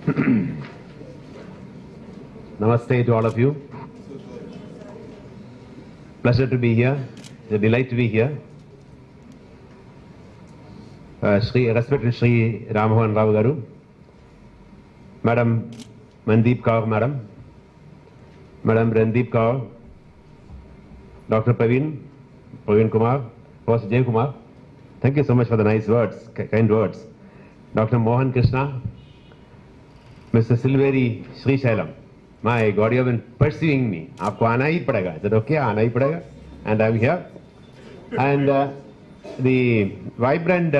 Namaste to all of you. Pleasure to be here. It's a delight to be here. Respected Shri Ramamohan Rao Garu, Madam Mandeep Kaur Madam, Madam Randeep Kaur, Dr. Praveen Kumar, Professor Jay Kumar. Thank you so much for the nice words, kind words. Dr. Mohan Krishna, Mr. Silveri Sri Shailam. My God, you have been pursuing me. Aapko aana hi padega. Is that okay? Aana hi padega. And I'm here. And the vibrant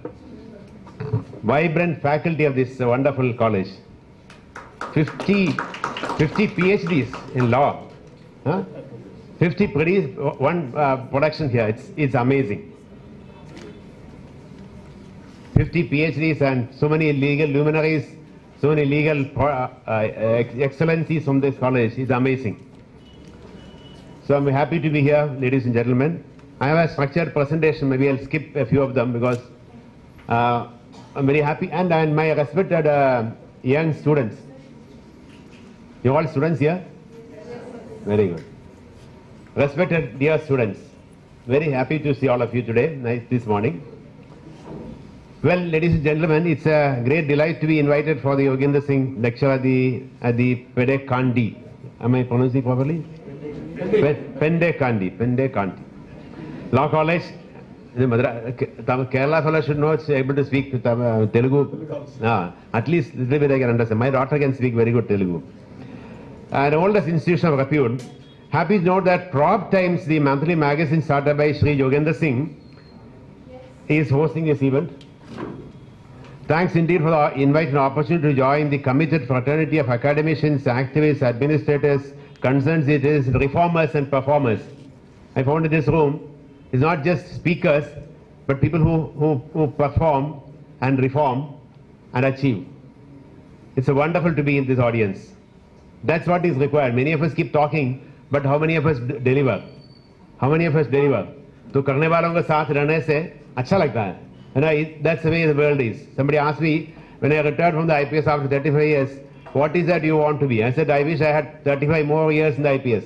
faculty of this wonderful college. 50 PhDs in law. Huh? 50 production here. It's amazing. 50 PhDs and so many legal luminaries, so many legal excellencies from this college is amazing. So I'm happy to be here, ladies and gentlemen. I have a structured presentation. Maybe I'll skip a few of them because I'm very happy. And my respected young students. You're all students here? Very good. Respected dear students, very happy to see all of you today, this morning. Well, ladies and gentlemen, it's a great delight to be invited for the Yogendra Singh lecture at the Pende Kandi. Am I pronouncing properly? Pende Kandi. Law College. Kerala fellow should know, able to speak Telugu. At least this way I can understand. My daughter can speak very good Telugu. An oldest institution of repute. Happy to note that Prop Times, the monthly magazine started by Shri Yogendra Singh, is hosting this event. Thanks indeed for the invite and opportunity to join the committed fraternity of academicians, activists, administrators, concerned citizens, reformers and performers. I found in this room is not just speakers, but people who perform and reform and achieve. It's wonderful to be in this audience. That's what is required. Many of us keep talking, but how many of us deliver? How many of us deliver? तो करने वालों के साथ रहने से अच्छा लगता है. And that's the way the world is. Somebody asked me, when I retired from the IPS after 35 years, what is that you want to be? I said, I wish I had 35 more years in the IPS.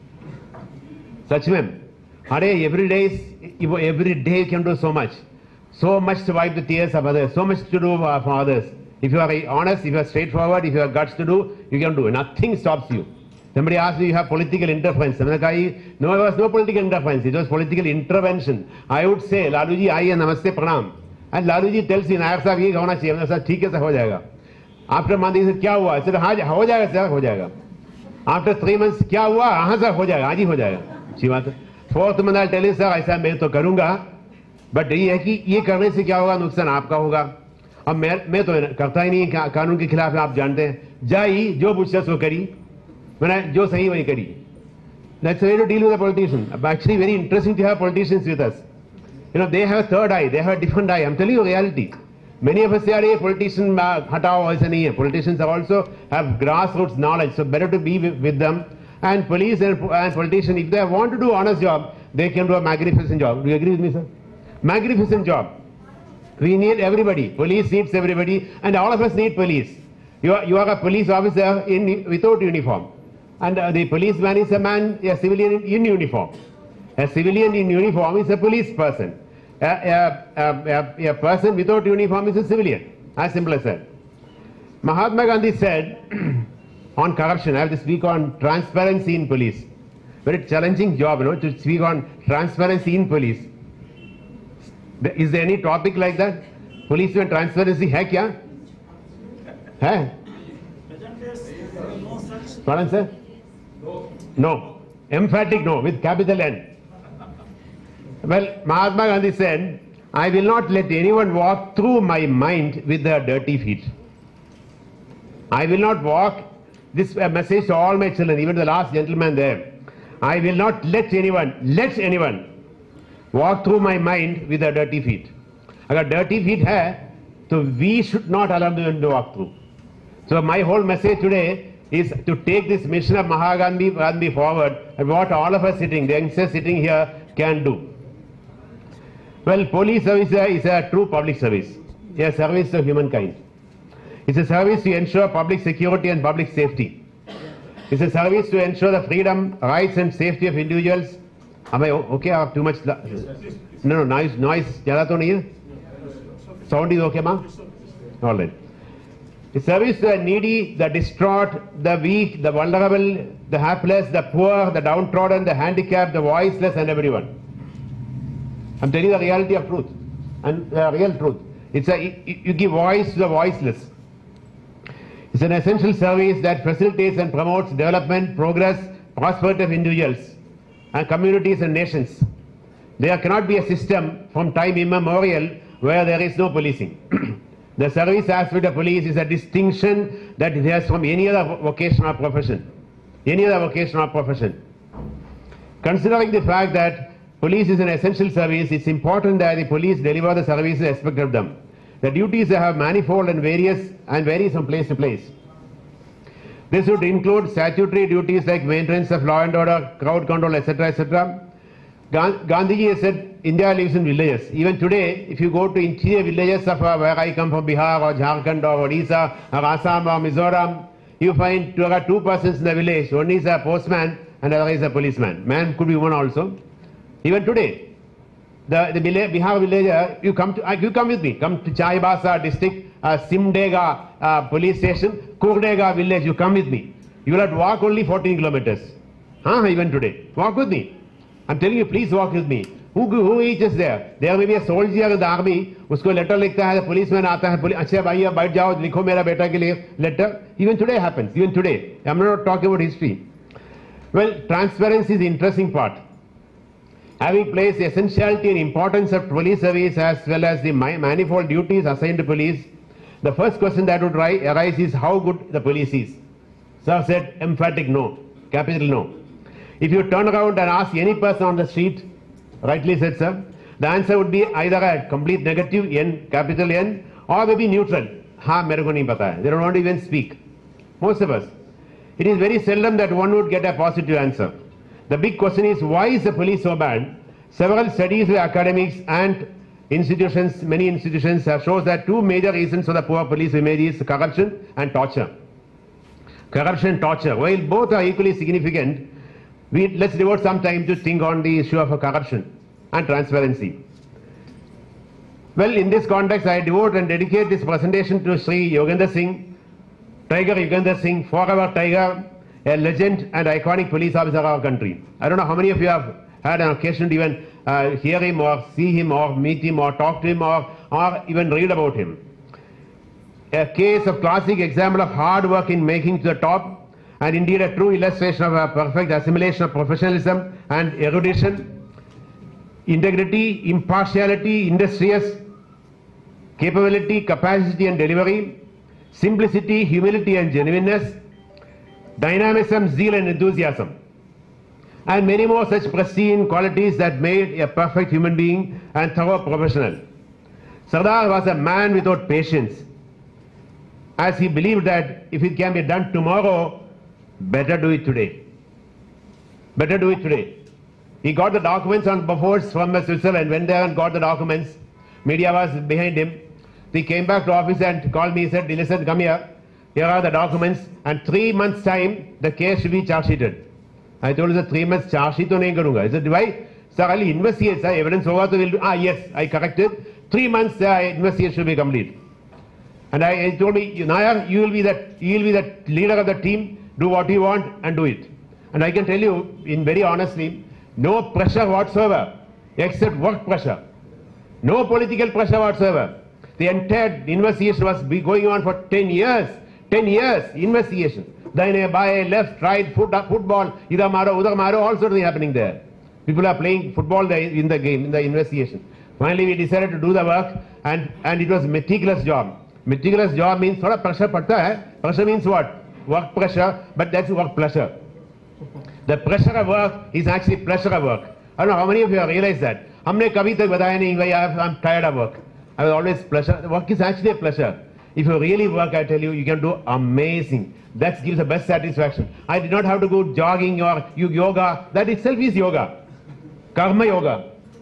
Such men. Every day you can do so much. So much to wipe the tears of others. So much to do for others. If you are honest, if you are straightforward, if you have guts to do, you can do. Nothing stops you. Somebody asked me, you have political interference. No, there was no political interference. It was political intervention. I would say, Laluji, aaiye, namaste, pranam. And Laluji tells me, Nayak sahab, ye hona chahiye. I said, theek hai, sir, ho jayega. After a month, he said, kya hua? I said, haan, ho jayega, sir, ho jayega. After 3 months, kya hua? Haan, sir, ho jayega. Aaj hi ho jayega. Achhi baat hai. 4th month, I'll tell you, sir, aisa main to karunga. But ye hai ki, ye karne se kya hoga? Nuksan aapka hoga. अब मैं तो करता ही नहीं कानून के खिलाफ आप जानते हैं जाई जो मुझसे सो करी मैंने जो सही वही करी. That's the way to deal with a politician. Actually very interesting to have politicians with us. You know, they have a third eye, they have a different eye. I'm telling you reality. Many of us say अरे politician हटाओ ऐसा नहीं है. Politicians also have grassroots knowledge, so better to be with them. And police and politicians, if they want to do honest job, they can do a magnificent job. Do you agree with me, sir? Magnificent job. We need everybody. Police needs everybody, and all of us need police. You are a police officer without uniform, and the policeman is a civilian in uniform. A civilian in uniform is a police person. A person without uniform is a civilian. As simple as that. Mahatma Gandhi said on corruption, I have to speak on transparency in police. Very challenging job, you know, to speak on transparency in police. Is there any topic like that? Police में transparency है क्या? है? Pardon, sir? No. Emphatic no, with capital N. Well, Mahatma Gandhi said, I will not let anyone walk through my mind with their dirty feet. I will not walk, this message to all my children, even the last gentleman there. I will not let anyone walk through my mind with their dirty feet. Agar dirty feet hai, so we should not allow them to walk through. So my whole message today is to take this mission of Mahatma Gandhi forward, and what all of us sitting, the youngsters sitting here, can do. Well, police service is a true public service, a service to humankind. It's a service to ensure public security and public safety. It's a service to ensure the freedom, rights and safety of individuals. Am I okay or too much? No, noise. Jada to nahi hai? Sound is okay, ma'am? All right. A service to the needy, the distraught, the weak, the vulnerable, the helpless, the poor, the downtrodden, the handicapped, the voiceless and everyone. I'm telling you the reality of truth and the real truth. You give voice to the voiceless. It's an essential service that facilitates and promotes development, progress, prosperity of individuals and communities and nations. There cannot be a system from time immemorial where there is no policing. The service aspect of police is a distinction that it has from any other vocation or profession. Any other vocation or profession. Considering the fact that police is an essential service, it's important that the police deliver the services expected of them. The duties they have manifold and various and vary from place to place. This would include statutory duties like maintenance of law and order, crowd control, etc., etc. Gandhiji has said India lives in villages. Even today, if you go to interior villages of where I come from, Bihar or Jharkhand or Odisha or Assam or Mizoram, you find there are two persons in the village. One is a postman and the other is a policeman. Man could be one also. Even today, the Bihar villager, you come with me. Come to Chaibasa district, Simdega police station, Kurdega village. You come with me. You will have to walk only 14 kilometers. Even today, walk with me. I'm telling you, please walk with me. Who each is there? There may be a soldier in the army. Usko letter likhta hai, the policeman aata hai. Achhe bhaiya, baith jao, likho mera beta ke liye letter. Even today happens. Even today. I'm not talking about history. Well, transparency is the interesting part. Having placed the essentiality and importance of police service as well as the manifold duties assigned to police, the first question that would arise is how good the police is. Sir said emphatic no, capital no. If you turn around and ask any person on the street, rightly said sir, the answer would be either a complete negative, N, capital N, or maybe neutral. Mere ko nahi pata hai. They don't want to even speak. Most of us. It is very seldom that one would get a positive answer. The big question is, why is the police so bad? Several studies by academics and institutions, many institutions, shows that two major reasons for the poor police image is corruption and torture. Corruption and torture. While both are equally significant, let's devote some time to think on the issue of corruption and transparency. Well, in this context, I devote and dedicate this presentation to Sri Yogendra Singh, Tiger Yogendra Singh, forever Tiger, a legend and iconic police officer of our country. I don't know how many of you have had an occasion to even hear him or see him or meet him or talk to him or even read about him. A case of classic example of hard work in making to the top, and indeed a true illustration of a perfect assimilation of professionalism and erudition, integrity, impartiality, industrious capability, capacity and delivery, simplicity, humility and genuineness, dynamism, zeal and enthusiasm, and many more such pristine qualities that made a perfect human being and thorough professional. Sardar was a man without patience, as he believed that if it can be done tomorrow, better do it today. Better do it today. He got the documents on Bofors from Switzerland, went there and got the documents. Media was behind him. He came back to office and called me, he said, listen, come here. Here are the documents, and 3 months' time, the case should be charge sheeted. I told him, sir, 3 months charge sheet to nahi karunga. He said, why? Sir, I'll investigate, sir. Evidence hoga to will do. Yes, I corrected. 3 months, investigation should be complete. And I told me, Nayar, you will be the leader of the team. Do what you want and do it. And I can tell you, in very honestly, no pressure whatsoever, except work pressure. No political pressure whatsoever. The entire investigation was going on for 10 years. 10 years, investigation. Daine, baye, left, right, football, idhar maro, udhar maro, all sorts of things happening there. People are playing football in the game, in the investigation. Finally, we decided to do the work, and it was a meticulous job. Meticulous job means thoda pressure padta hai. Pressure means what? Work pressure, but that's work pleasure. The pressure of work is actually pleasure of work. I don't know how many of you have realized that. Humne kabhi tak bataya nahi, I'm tired of work. I was always pleasure. The work is actually a pleasure. If you really work, I tell you, you can do amazing. That gives the best satisfaction. I did not have to go jogging or yoga. That itself is yoga. Karma yoga.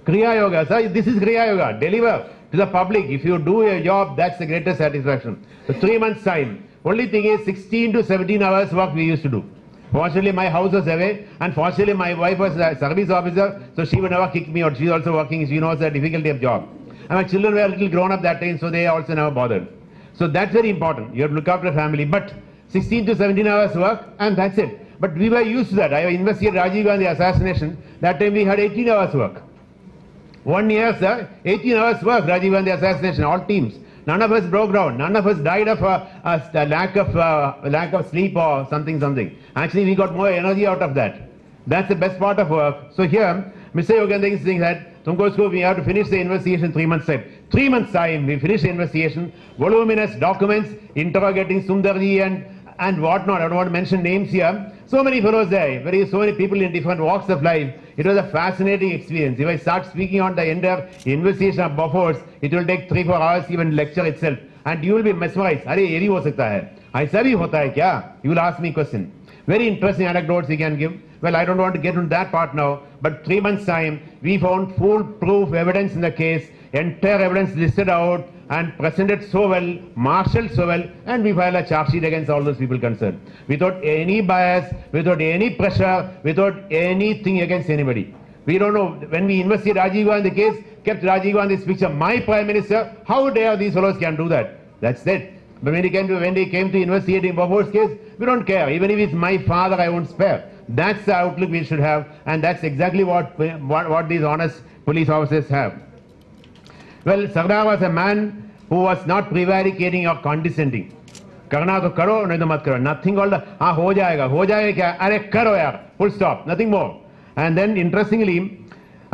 Kriya Yoga, sir, this is Kriya Yoga. Deliver to the public. If you do your job, that's the greatest satisfaction. So 3 months time. Only thing is 16 to 17 hours work we used to do. Fortunately, my house was away, and fortunately, my wife was a service officer, so she would never kick me out. She's also working, she knows the difficulty of job. And my children were a little grown up that time, so they also never bothered. So that's very important. You have to look after the family. But 16 to 17 hours work, and that's it. But we were used to that. I investigated Rajiv Gandhi assassination. That time we had 18 hours work. 1 year, sir, 18 hours work, Rajiv Gandhi assassination, all teams. None of us broke down. None of us died of a lack of sleep or something. Actually, we got more energy out of that. That's the best part of work. So here, Mr. Yogendra is saying that we have to finish the investigation 3 months time. 3 months time, we finish the investigation. Voluminous documents, interrogating Sundarji and whatnot. I don't want to mention names here. So many fellows there, so many people in different walks of life. It was a fascinating experience. If I start speaking on the entire investigation of Bofors, it will take 3-4 hours, even lecture itself. And you will be mesmerized. Arey, ye bhi ho sakta hai. Aisa bhi hota hai kya? You will ask me question. Very interesting anecdotes he can give. Well, I don't want to get into that part now, but 3 months time, we found foolproof evidence in the case, entire evidence listed out and presented so well, marshaled so well, and we filed a charge sheet against all those people concerned. Without any bias, without any pressure, without anything against anybody. We don't know, when we investigate Rajiv Gandhi case, kept Rajiv Gandhi's picture, my Prime Minister, how dare these fellows can do that? That's it. But when they came to investigating Bofor's case, we don't care. Even if it's my father, I won't spare. That's the outlook we should have, and that's exactly what these honest police officers have. Well, Sardar was a man who was not prevaricating or condescending. Karna to karo, nahi to mat karo. Nothing called, ho jayega kya? Arey karo yaar, full stop, nothing more. And then interestingly,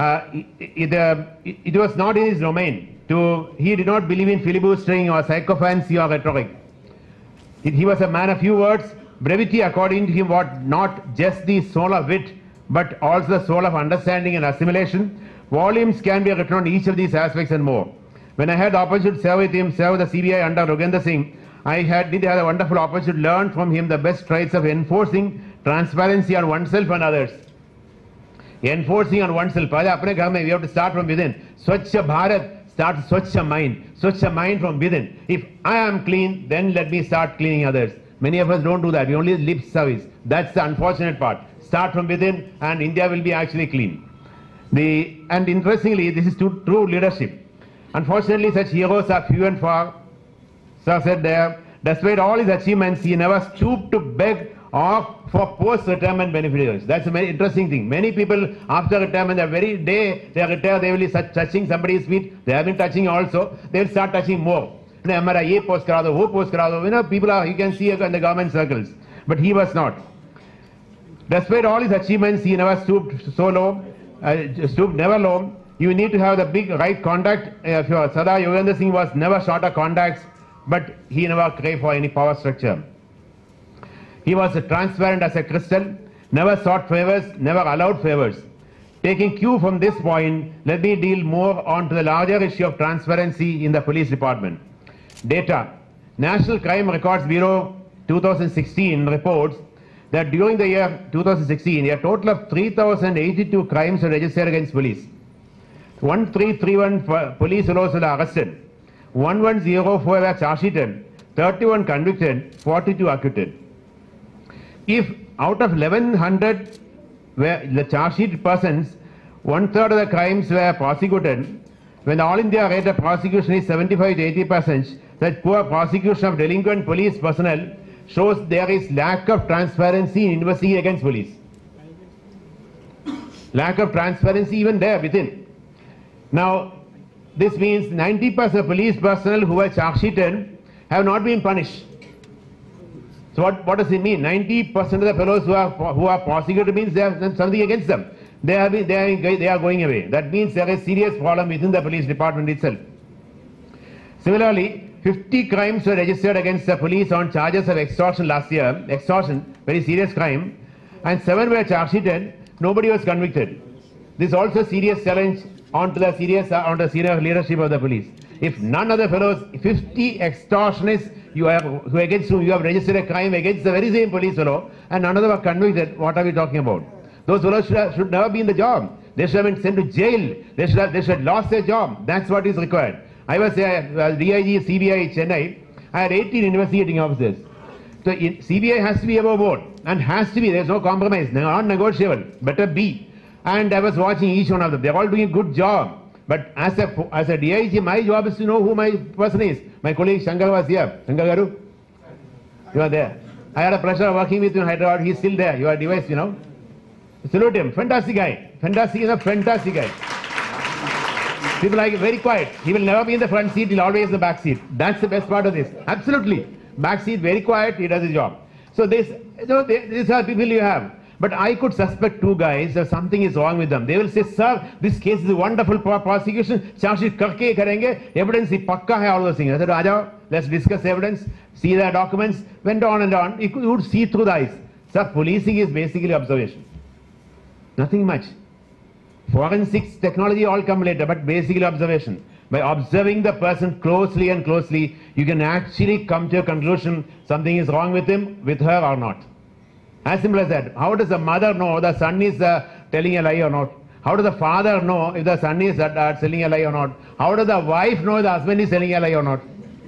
it was not in his domain. He did not believe in filibustering or sycophancy or rhetoric. He was a man of few words. Brevity, according to him, was not just the soul of wit, but also the soul of understanding and assimilation. Volumes can be written on each of these aspects and more. When I had the opportunity to serve with him, serve the CBI under Yogendra Singh, I did have a wonderful opportunity to learn from him the best traits of enforcing transparency on oneself and others. Enforcing on oneself. We have to start from within. Swachha Bharat starts Swachha mind. Swachha mind from within. If I am clean, then let me start cleaning others. Many of us don't do that. We only lip service. That's the unfortunate part. Start from within and India will be actually clean. And interestingly, this is true leadership. Unfortunately, such heroes are few and far. Sir said there, despite all his achievements, he never stooped to beg or for post-retirement beneficiaries. That's a very interesting thing. Many people after retirement, the very day they retire, they will be touching somebody's feet. They have been touching also. They will start touching more. Post people are, you can see in the government circles. But he was not. Despite all his achievements, he never stooped so low, stooped never low. You need to have the big right contact. Sardar Yogendra Singh was never short of contacts, but he never craved for any power structure. He was transparent as a crystal, never sought favors, never allowed favors. Taking cue from this point, let me deal more on to the larger issue of transparency in the police department. Data. National Crime Records Bureau 2016 reports that during the year 2016, a total of 3,082 crimes were registered against police. 1331 police fellows were arrested. 1104 were charge sheeted, 31 convicted, 42 acquitted. If out of 1100 were the charge sheet persons, 1/3 of the crimes were prosecuted, when the All India rate of prosecution is 75 to 80%, such poor prosecution of delinquent police personnel shows there is lack of transparency in investigating against police. Lack of transparency even there within. Now, this means 90% of police personnel who were charge sheeted have not been punished. So what does it mean? 90% of the fellows who are prosecuted means they have done something against them. They are going away. That means there is a serious problem within the police department itself. Similarly, 50 crimes were registered against the police on charges of extortion last year. Extortion, very serious crime. And 7 were charge sheeted. Nobody was convicted. This is also a serious challenge onto the senior leadership of the police. If none of the fellows, 50 extortionists against whom you have registered a crime against the very same police fellow, and none of them are convicted, what are we talking about? Those fellows should never be in the job. They should have been sent to jail. They should have lost their job. That's what is required. I was DIG CBI Chennai. I had 18 investigating officers. So CBI has to be above board and has to be. There's no compromise. Non-negotiable. Better be. And I was watching each one of them. They're all doing a good job. But as a DIG, my job is to know who my person is. My colleague Shankar was here. Shankar Garu, you are there. I had a pleasure of working with you in Hyderabad. He's still there. You are device, you know. Salute him. Fantastic guy. Fantastic is a fantastic guy. People like very quiet. He will never be in the front seat. He'll always in the back seat. That's the best part of this. Absolutely. Back seat, very quiet. He does his job. So these are people you have. But I could suspect two guys that something is wrong with them. They will say, sir, this case is a wonderful prosecution. Evidence is pakka hai, all those things. I said, Ajao, let's discuss evidence, see the documents. Went on and on. You would see through the eyes. Sir, policing is basically observation. Nothing much. Forensics, technology all come later, but basically observation. By observing the person closely and closely, you can actually come to a conclusion something is wrong with him, with her or not. As simple as that. How does the mother know the son is telling a lie or not? How does the father know if the son is telling a lie or not? How does the wife know if the husband is telling a lie or not?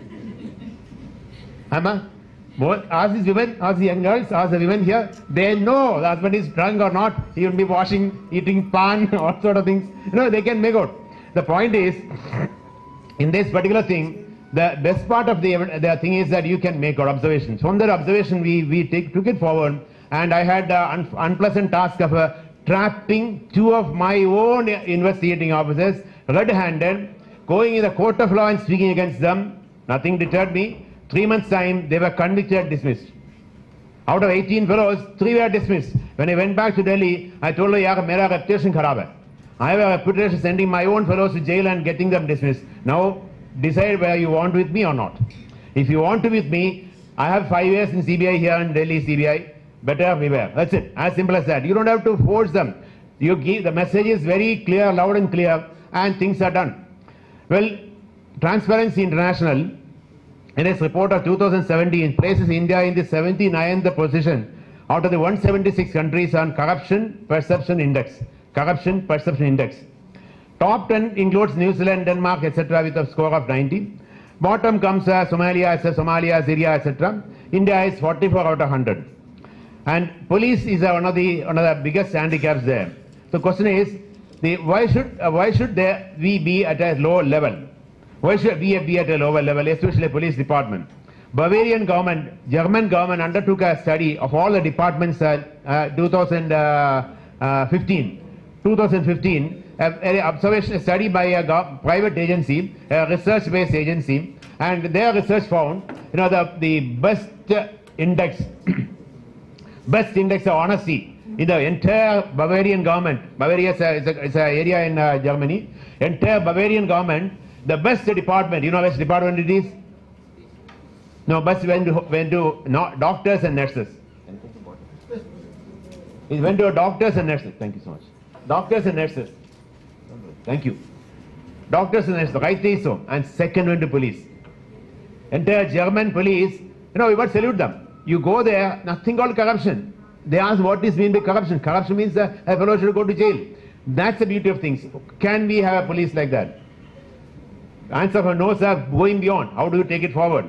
Both ask these women, ask the young girls, ask the women here. They know the husband is drunk or not. He will be washing, eating pan, all sort of things. You know, they can make out. The point is, in this particular thing, the best part of the thing is that you can make out observations. From that observation, we took it forward. And I had the unpleasant task of trapping two of my own investigating officers, red-handed, going in the court of law and speaking against them. Nothing deterred me. 3 months' time, they were convicted, dismissed. Out of 18 fellows, 3 were dismissed. When I went back to Delhi, I told her, yaar, mera reputation kharab hai. I have a reputation sending my own fellows to jail and getting them dismissed. Now, decide whether you want with me or not. If you want to with me, I have 5 years in CBI here in Delhi CBI. Better beware. That's it. As simple as that. You don't have to force them. You give the message is very clear, loud and clear, and things are done. Well, Transparency International, in its report of 2017, places India in the 79th position out of the 176 countries on Corruption Perception Index. Corruption Perception Index. Top 10 includes New Zealand, Denmark, etc. with a score of 90. Bottom comes Somalia, Syria, etc. India is 44 out of 100. And police is one of the biggest handicaps there. The question is, why should we be at a low level? Why should we be at a lower level, especially police department? Bavarian government, German government undertook a study of all the departments 2015. 2015, an observation study by a private agency, a research-based agency, and their research found, the best index. Best index of honesty in the entire Bavarian government. Bavaria is an area in Germany. Entire Bavarian government, the best department. You know which department it is? No, best went to doctors and nurses. It went to doctors and nurses. Thank you so much. Doctors and nurses. Thank you. Doctors and nurses. Rightly so. And second went to police. Entire German police. We must salute them. You go there, nothing called corruption. They ask what is mean by corruption. Corruption means a fellow should go to jail. That's the beauty of things. Can we have a police like that? Answer for no, sir, going beyond. How do you take it forward?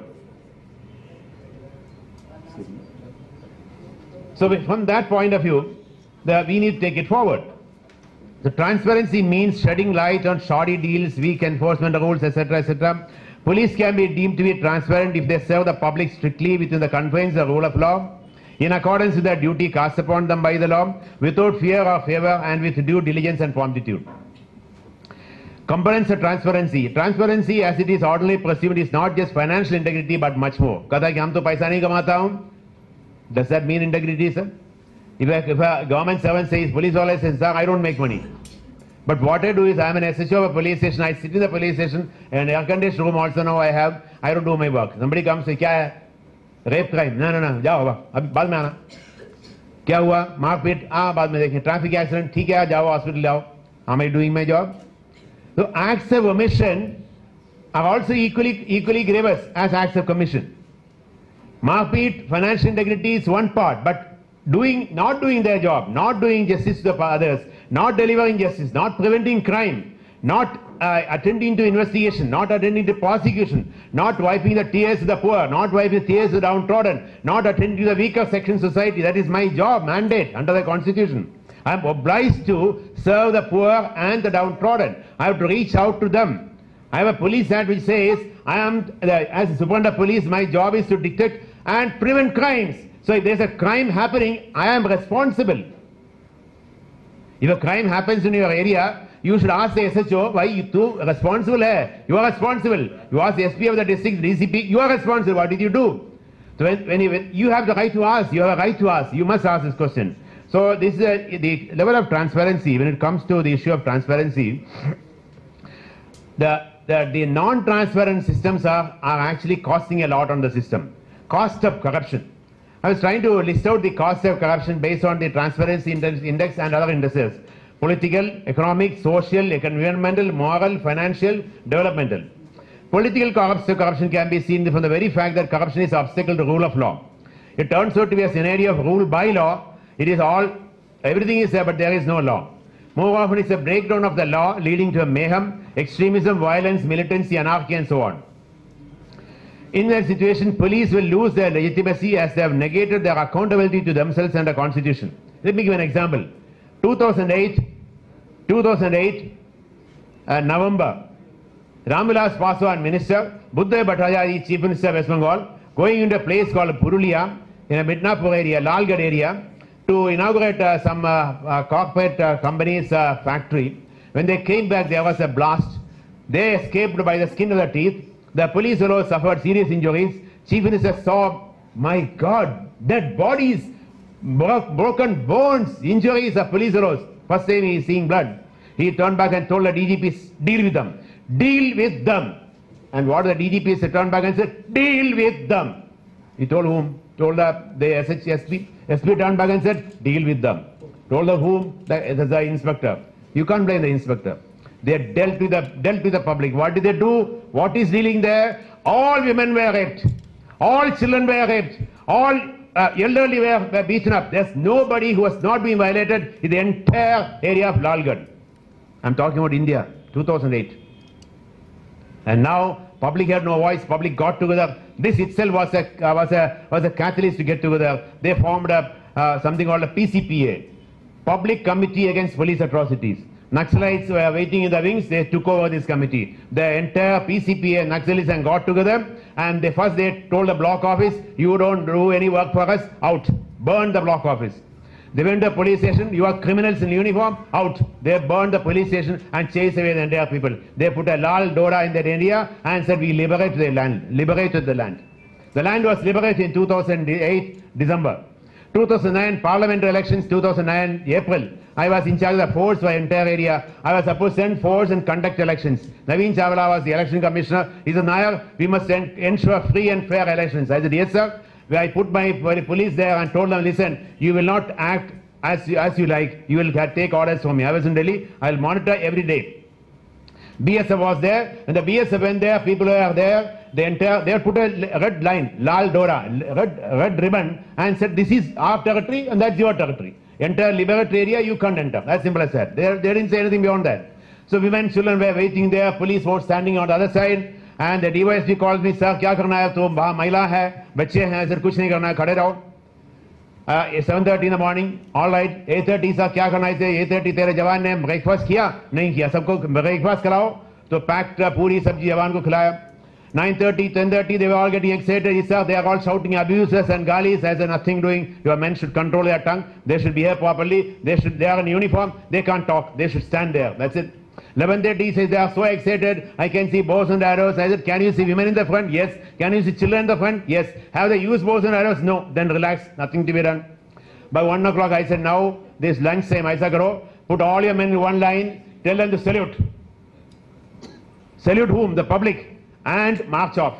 So from that point of view, we need to take it forward. The transparency means shedding light on shoddy deals, weak enforcement rules, etc., etc. Police can be deemed to be transparent if they serve the public strictly within the confines of the rule of law, in accordance with the duty cast upon them by the law, without fear or favor, and with due diligence and promptitude. Components of transparency. Transparency, as it is ordinarily perceived, is not just financial integrity but much more. Does that mean integrity, sir? If a government servant says, police always says, sir, I don't make money. But what I do is, I am an SHO of a police station, I sit in the police station, and air conditioned room also now I don't do my work. Somebody comes and says, kya hai? Rape crime. No, jao baba, abhi baad mein aana. Kya hua? Marpit, baad mein dekhe. Traffic accident, theek hai, jao hospital jao. Am I doing my job? So acts of omission are also equally grievous as acts of commission. Marpit, financial integrity is one part, but not doing their job, not doing justice to the others, not delivering justice, not preventing crime, not attending to investigation, not attending to prosecution, not wiping the tears of the poor, not wiping the tears of the downtrodden, not attending to the weaker section of society. That is my job, mandate under the Constitution. I am obliged to serve the poor and the downtrodden. I have to reach out to them. I have a police act which says, as Superintendent of Police, my job is to detect and prevent crimes. So if there is a crime happening, I am responsible. If a crime happens in your area, you should ask the SHO, why you too responsible? You are responsible. You ask the SP of the district, DCP, you are responsible. What did you do? So when you have the right to ask, you have a right to ask. You must ask this question. So this is the level of transparency. When it comes to the issue of transparency, the non-transparent systems are actually costing a lot on the system. Cost of corruption. I was trying to list out the cost of corruption based on the transparency index and other indices. Political, economic, social, environmental, moral, financial, developmental. Political corruption can be seen from the very fact that corruption is an obstacle to rule of law. It turns out to be a scenario of rule by law. It is everything is there, but there is no law. More often it's a breakdown of the law leading to mayhem, extremism, violence, militancy, anarchy and so on. In that situation, police will lose their legitimacy as they have negated their accountability to themselves and the Constitution. Let me give an example. 2008, November, Ramvilas Paswan Minister, Buddha Bhattacharya, Chief Minister of West Bengal, going into a place called Purulia, in a Midnapur area, Lalgarh area, to inaugurate some corporate company's factory. When they came back, there was a blast. They escaped by the skin of their teeth. The police alone suffered serious injuries. Chief Minister saw, my God, dead bodies, broken bones, injuries of police heroes. First time he is seeing blood. He turned back and told the DGPs, deal with them. Deal with them. And what the DGPs turned back and said, deal with them. He told whom? Told the SP. SP turned back and said, deal with them. Told of whom? The inspector. You can't blame the inspector. They dealt with the public. What did they do? What is dealing there? All women were raped. All children were raped. All elderly were beaten up. There's nobody who has not been violated in the entire area of Lalgarh. I'm talking about India, 2008. And now, public had no voice. Public got together. This itself was a catalyst to get together. They formed something called a PCPA, Public Committee Against Police Atrocities. Naxalites were waiting in the wings. They took over this committee. The entire PCPA Naxalites and got together, and they told the block office, you don't do any work for us, out. Burn the block office. They went to the police station, you are criminals in uniform, out. They burned the police station and chased away the entire people. They put a Lal Dora in that area and said, we liberate the land, liberated the land. The land was liberated in 2008, December. 2009, parliamentary elections, 2009, April. I was in charge of the force for the entire area. I was supposed to send force and conduct elections. Naveen Chawla was the election commissioner. He said, Nair, we must ensure free and fair elections. I said, yes, sir. I put my police there and told them, listen, you will not act as you like. You will take orders from me. I was in Delhi. I will monitor every day. BSF was there, and the BSF went there, people were there. They put a red line, Lal Dora, red ribbon, and said, this is our territory and that's your territory. Entire liberated area, you can't enter. As simple as that. They didn't say anything beyond that. So women, children were waiting there, police were standing on the other side, and the DYSP calls me, sir, kya karna hai? To wahan mahila hai, bachche hain, sir, kuch nahi karna hai, khade raho. 7:30 in the morning, all right, 8:30 sir, kya karna hai? 8:30 tere jawan ne breakfast kiya? Nahi kiya, sabko breakfast karao. To packed puri sabji jawan ko khilaya. 9:30, 10:30, they were all getting excited. Sir, they are all shouting abuses and galis as nothing doing. Your men should control their tongue. They should behave properly. They are in uniform. They can't talk. They should stand there. That's it. 11:30 says they are so excited. I can see bows and arrows. I said, can you see women in the front? Yes. Can you see children in the front? Yes. Have they used bows and arrows? No. Then relax. Nothing to be done. By 1 o'clock, I said, now this lunch time, I said, put all your men in one line. Tell them to salute. Salute whom? The public. And march off.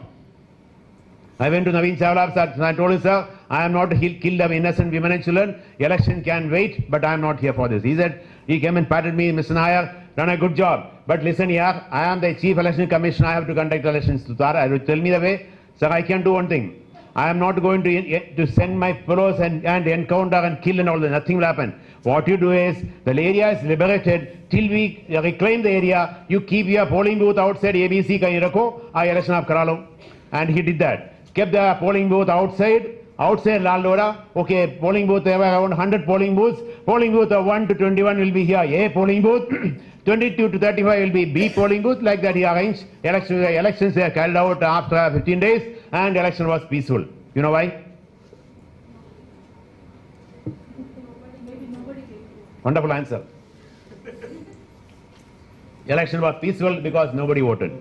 I went to Naveen Chawla, sir, and I told him, sir, I am not to kill the innocent women and children. Election can wait, but I am not here for this. He said, he came and patted me, Mr. Nair, done a good job. But listen here, I am the Chief Election Commissioner, I have to conduct elections. Tell me the way. Sir, I can do one thing. I am not going to send my fellows and encounter and kill and all that. Nothing will happen. What you do is, the area is liberated till we reclaim the area. You keep your polling booth outside ABC kahin rakho, election aap kara lo. And he did that. Kept the polling booth outside Lal Lora. Okay, polling booth, there were around 100 polling booths. Polling booth of 1 to 21 will be here, A polling booth. 22 to 35 will be B polling booth. Like that he arranged. Elections were carried out after 15 days and election was peaceful. You know why? Wonderful answer. Election was peaceful because nobody voted.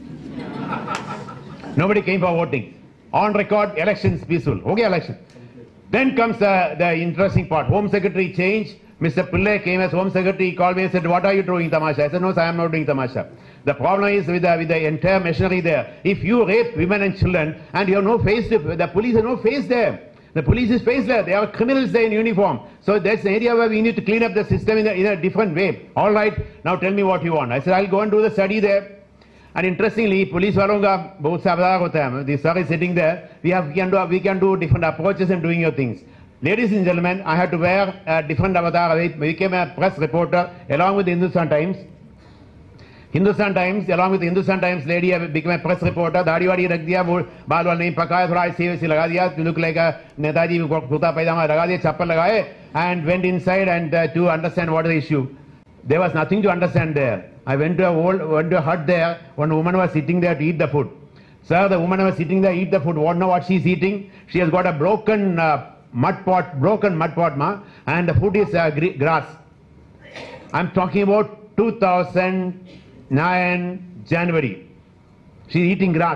Nobody came for voting. On record, elections peaceful. Okay, election. Then comes the interesting part. Home Secretary changed. Mr. Pillai came as Home Secretary. He called me and said, "What are you doing, tamasha?" I said, "No, sir, I am not doing tamasha." The problem is with the entire machinery there. If you rape women and children and you have no face, the police have no face there. The police is faceless. They are criminals there in uniform. So that's an area where we need to clean up the system in a different way. All right, now tell me what you want. I said, I'll go and do the study there. And interestingly, police वालों का बहुत सा अवतार होता है. The sir is sitting there. We can do different approaches in doing your things. Ladies and gentlemen, I had to wear a different avatar. I became a press reporter along with the Hindustan Times. Along with the Hindustan Times lady, I became a press reporter. दाढ़ी वाड़ी रख दिया, बाल वाल नहीं पकाया, थोड़ा ऐसे वैसे लगा दिया. To look like a Netaji kurta पैजामा लगा दिया, चप्पल लगाए, and went inside and to understand what is the issue. There was nothing to understand there. I went to a hut there. One woman was sitting there to eat the food. Sir, the woman was sitting there to eat the food. What know what she's eating? She has got a broken mud pot, ma, and the food is grass. I'm talking about 2009 January. She's eating grass.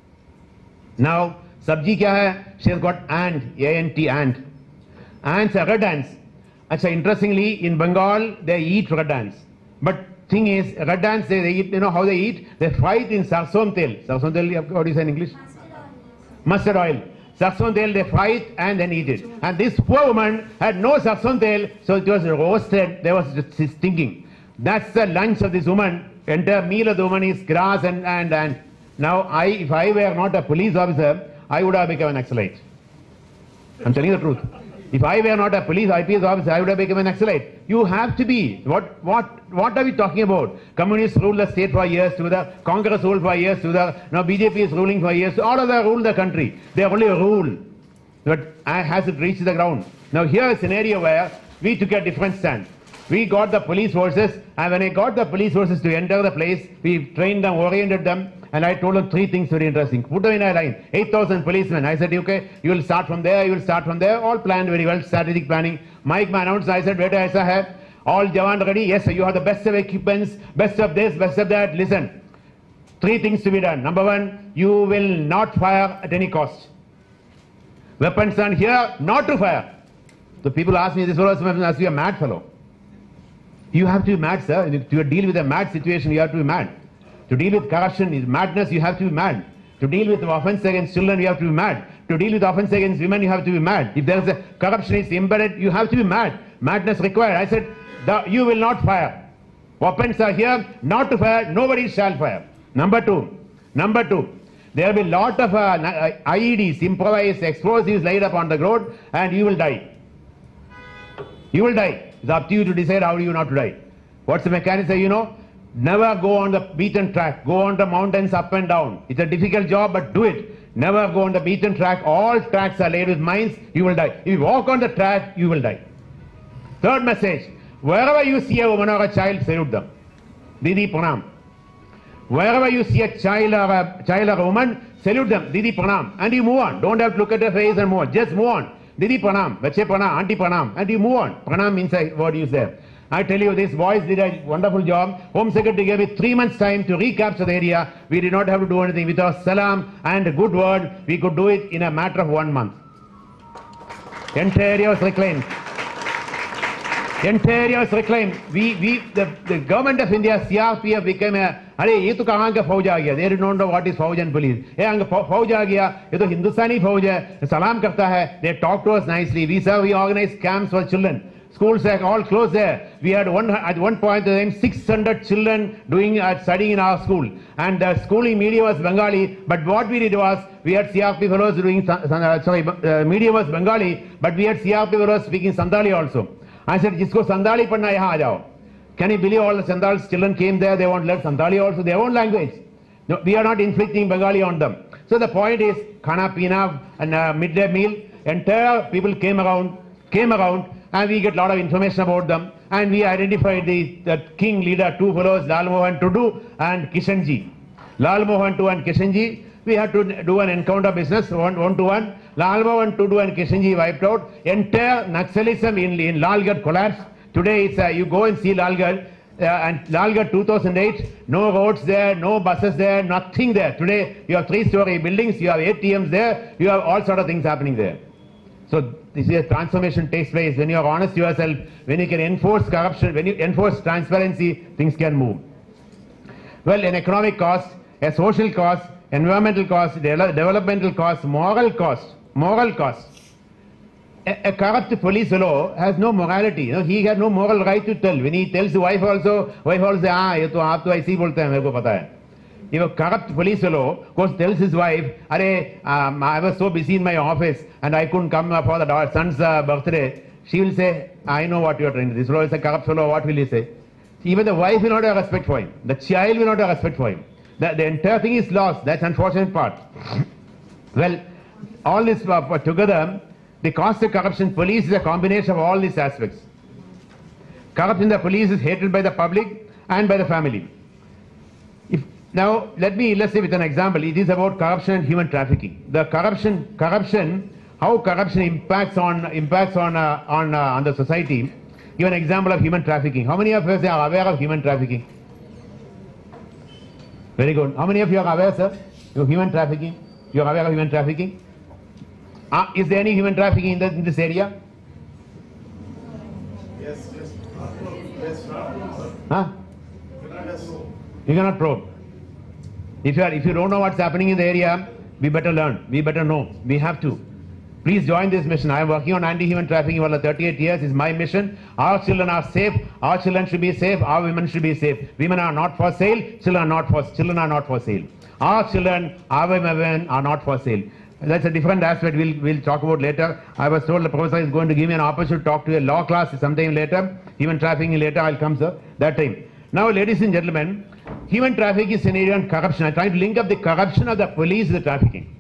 Now, sabji kya hai? She has got ant, A-N-T, ant. Ants are red ants. Achha, interestingly, in Bengal, they eat red ants. But thing is, red ants, they eat, you know how they eat? They fight in sarson tel. Sarson tel, what do you say in English? Mustard oil. Sarson tel, they fight and then eat it. And this poor woman had no sarson tel, so it was roasted. There was just stinking. That's the lunch of this woman. Entire meal of the woman is grass and. Now, if I were not a police officer, I would have become an Naxalite. I'm telling you the truth. If I were not a police IPS officer, I would have become an Naxalite. You have to be. What are we talking about? Communists ruled the state for years together. Congress ruled for years together. Now BJP is ruling for years. All of them rule the country. They only rule. But has it reached the ground? Now here is a scenario where we took a different stand. We got the police forces, and when I got the police forces to enter the place, we trained them, oriented them, and I told them three things very interesting. Put them in a line. 8,000 policemen. I said, okay, you will start from there, you will start from there. All planned very well, strategic planning. Mike announced, I said, beta aisa hai. All Jawan ready. Yes, sir, you have the best of equipments, best of this, best of that. Listen, three things to be done. Number one, you will not fire at any cost. Weapons are here, not to fire. So people ask me, this fellow must be a mad fellow. You have to be mad, sir. To deal with a mad situation, you have to be mad. To deal with corruption, madness, you have to be mad. To deal with offense against children, you have to be mad. To deal with offense against women, you have to be mad. If there is a corruption is embedded, you have to be mad. Madness required. I said, you will not fire. Weapons are here, not to fire. Nobody shall fire. Number two, there will be a lot of IEDs, improvised explosives laid up on the road, and you will die. You will die. It's up to you to decide how you not to die. What's the mechanism, you know? Never go on the beaten track. Go on the mountains up and down. It's a difficult job, but do it. Never go on the beaten track. All tracks are laid with mines. You will die. If you walk on the track, you will die. Third message. Wherever you see a woman or a child, salute them. Didi Pranam. Wherever you see a child or a woman, salute them. Didi Pranam. And you move on. Don't have to look at their face and move on. Just move on. Didi Pranam, Bache Pranam, Auntie Pranam, and you move on. Pranam means a word used there. I tell you, these boys did a wonderful job. Home Secretary gave me 3 months' time to recapture the area. We did not have to do anything. With our salam and a good word, we could do it in a matter of 1 month. Entire area was reclaimed. Entire area was reclaimed. The government of India, CRPF, became a ये तो कहाँ का फौज आ गया? They did not know what is फौज and police. ये अंग फौज आ गया. ये तो हिंदुस्तानी फौज है. सलाम करता है. They talk to us nicely. We organize camps for children. schools are all closed there. We had at one point in time 600 children studying in our school, and the schooling medium was Bengali. But what we did was we had CRP fellows doing medium was Bengali, but we had CRP fellows speaking Santali also. I said, "Jisko Santali padna yahan aa jao." Can you believe all the Santals children came there? They want to learn Santali also, their own language. No, we are not inflicting Bengali on them. So the point is, Khana Pina and midday meal, entire people came around, and we get a lot of information about them. And we identified the king leader, two fellows, Lal Mohan Tudu and Kishanji. Lal Mohan Tudu and Kishanji, we had to do an encounter business, one to one. Lal Mohan Tudu and Kishanji wiped out. Entire Naxalism in Lalgarh collapsed. Today, it's, you go and see Lalgarh, and Lalgarh 2008, no roads there, no buses there, nothing there. Today, you have 3-story buildings, you have ATMs there, you have all sort of things happening there. So, this is a transformation takes place when you are honest to yourself, when you can enforce corruption, when you enforce transparency, things can move. Well, an economic cost, a social cost, environmental cost, developmental cost, moral cost. A corrupt police fellow has no morality. You know, he has no moral right to tell. When he tells the wife also says, "ये तो आप तो ऐसे ही बोलते हैं, मेरे को पता है." If a corrupt police fellow goes tells his wife, I was so busy in my office and I couldn't come for the son's birthday, she will say, "I know what you are trying to do. This fellow is a corrupt fellow." What will he say? Even the wife will not have respect for him. The child will not have respect for him. The entire thing is lost. That's the unfortunate part. Well, all this together, the cost of corruption, police is a combination of all these aspects. Corruption in the police is hated by the public and by the family. Now, let me illustrate with an example. It is about corruption and human trafficking. The corruption, how corruption impacts on the society. Give an example of human trafficking. How many of us are aware of human trafficking? Very good. How many of you are aware, sir? Of human trafficking? You are aware of human trafficking? Is there any human trafficking in this area? Yes. Yes. Huh? You cannot probe. If you don't know what's happening in the area, we better learn. We better know. We have to. Please join this mission. I am working on anti-human trafficking for 38 years. It's my mission. Our children are safe. Our children should be safe. Our women should be safe. Women are not for sale. Children are not for sale. Our children, our women are not for sale. That's a different aspect we'll talk about later. I was told the professor is going to give me an opportunity to talk to a law class sometime later. Human trafficking later, I'll come, sir, that time. Now, ladies and gentlemen, human trafficking is an area of corruption. I'm trying to link up the corruption of the police with the trafficking.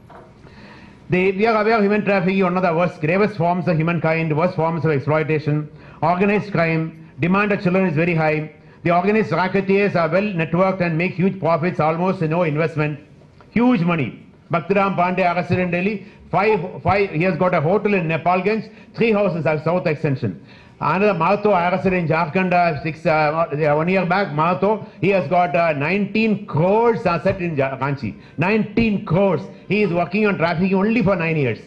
We are aware of human trafficking, one of the worst, gravest forms of humankind, worst forms of exploitation. Organized crime, demand of children is very high. The organized racketeers are well networked and make huge profits, almost no investment. Huge money. Bhaktiram Pandey arrested in Delhi. He has got a hotel in Nepalganj, 3 houses at South Extension. Another Mahato arrested in Jharkhand 1 year back. Mahato, he has got 19 crores asset in Ranchi. 19 crores. He is working on trafficking only for 9 years.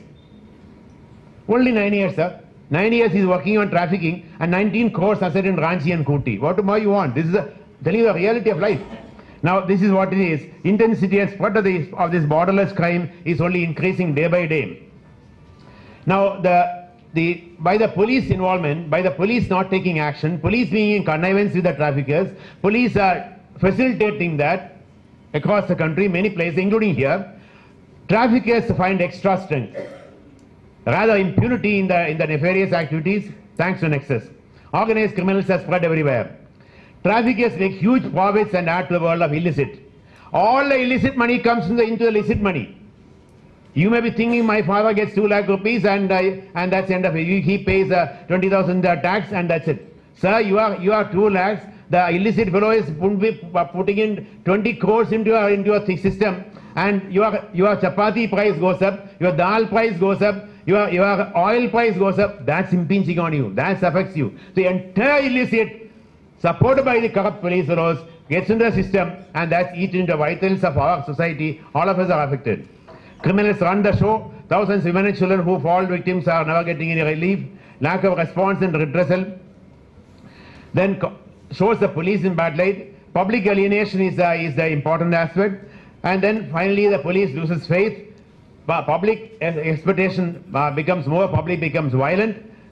Only 9 years, sir. 9 years he is working on trafficking and 19 crores asset in Ranchi and Kooty. What more you want? This is telling you the reality of life. Now, this is what it is. Intensity and spread of this borderless crime is only increasing day by day. Now, by the police involvement, by the police not taking action, police being in connivance with the traffickers, police are facilitating that across the country, many places, including here. Traffickers find extra strength. Rather, impunity in the nefarious activities, thanks to Nexus. Organized criminals are spread everywhere. Traffickers make huge profits and add to the world of illicit. All the illicit money comes into the illicit money. You may be thinking my father gets 2 lakh rupees and that's the end of it. He pays 20,000 tax and that's it. Sir, you are 2 lakhs. The illicit fellow is putting in 20 crores into your system, and your chapati price goes up, your dal price goes up, your oil price goes up. That's impinging on you. That affects you. The entire illicit, supported by the corrupt police fellows, gets into the system, and that's eaten into the vitals of our society. All of us are affected. Criminals run the show. Thousands of women and children who fall victims are never getting any relief. Lack of response and redressal. Then shows the police in bad light. Public alienation is the important aspect. And then finally the police loses faith. Public expectation becomes more. Public becomes violent.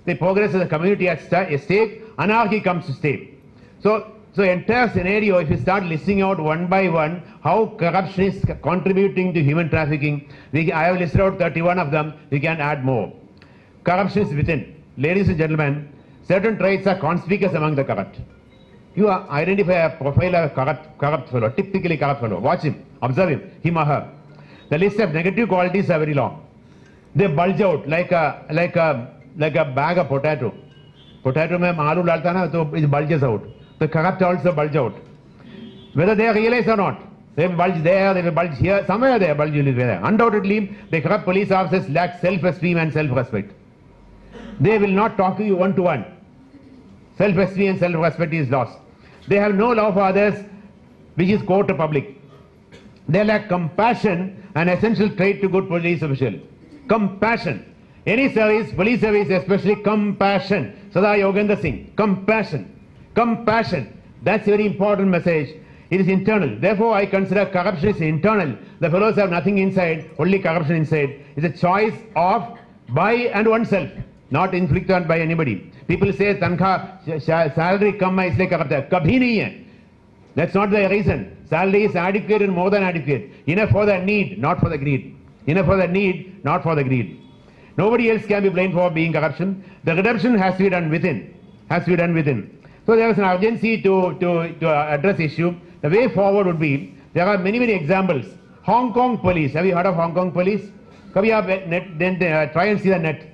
the progress of the community at stake, anarchy comes to stay. So entire scenario, if you start listing out one by one how corruption is contributing to human trafficking, I have listed out 31 of them, we can add more. Corruption is within. Ladies and gentlemen, certain traits are conspicuous among the corrupt. You identify a profile of a corrupt fellow, typically corrupt fellow. Watch him, observe him or her. The list of negative qualities are very long. They bulge out like a bag of potato. Potato mein aloo dalta na, so it bulges out. The corrupt also bulge out. Whether they realize or not, they will bulge there, they will bulge here, somewhere they bulge there. Undoubtedly, the corrupt police officers lack self-esteem and self-respect. They will not talk to you one-to-one. Self-esteem and self-respect is lost. They have no love for others, which is core to public. They lack compassion, an essential trait to good police official. Compassion. Any service, police service especially, compassion. Sada Yogendra Singh, compassion. Compassion. That's a very important message. It is internal. Therefore, I consider corruption is internal. The fellows have nothing inside, only corruption inside. It's a choice of by and oneself, not inflicted by anybody. People say, tankha, salary kam hai isliye corrupt hai. Kabhi nahi hai. That's not the reason. Salary is adequate and more than adequate. Enough for the need, not for the greed. Enough for the need, not for the greed. Nobody else can be blamed for being corruption. The redemption has to be done within. Has to be done within. So there is an urgency to address issue. The way forward would be, there are many examples. Hong Kong police. Have you heard of Hong Kong police? Kabhi aap net, try and see the net.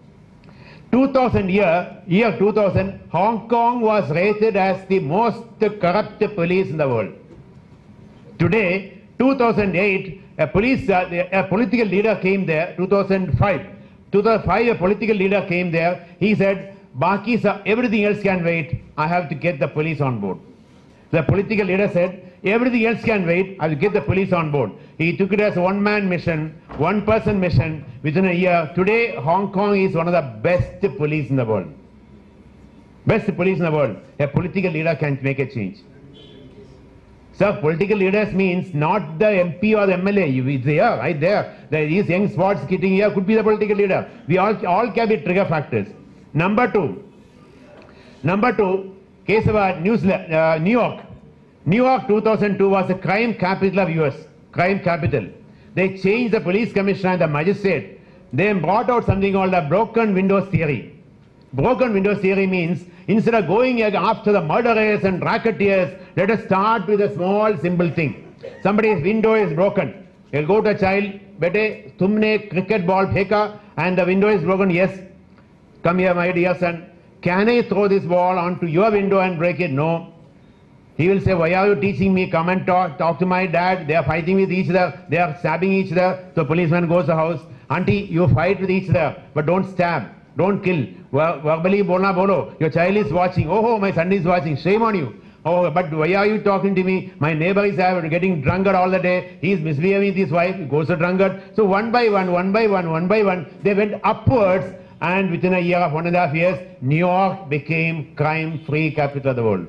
2000 year 2000, Hong Kong was rated as the most corrupt police in the world. Today, 2008, a political leader came there. 2005, a political leader came there. He said, "Baki sir, everything else can wait. I have to get the police on board." The political leader said, "Everything else can wait. I will get the police on board." He took it as a one-man mission, one-person mission. Within a year, today Hong Kong is one of the best police in the world. Best police in the world. A political leader can make a change. So political leaders means not the MP or the MLA. It's there, right there. These young spots sitting here could be the political leader. We all can be trigger factors. Number two, case of New York. New York 2002 was the crime capital of US. Crime capital. They changed the police commissioner and the magistrate. They brought out something called the broken windows theory. Broken windows theory means instead of going after the murderers and racketeers, let us start with a small simple thing. Somebody's window is broken. You'll go to a child, bete, tumne cricket ball pheka and the window is broken. Yes. Come here, my dear son. Can I throw this ball onto your window and break it? No. He will say, "Why are you teaching me? Come and talk to my dad. They are fighting with each other. They are stabbing each other." So policeman goes to the house. "Auntie, you fight with each other, but don't stab. Don't kill. Verbally bolna bolo. Your child is watching. Oh, my son is watching. Shame on you. Oh, but why are you talking to me? My neighbor is getting drunkard all the day. He is misbehaving with his wife. He goes to drunkard." So one by one, they went upwards. And within a year of 1.5 years, New York became crime-free capital of the world.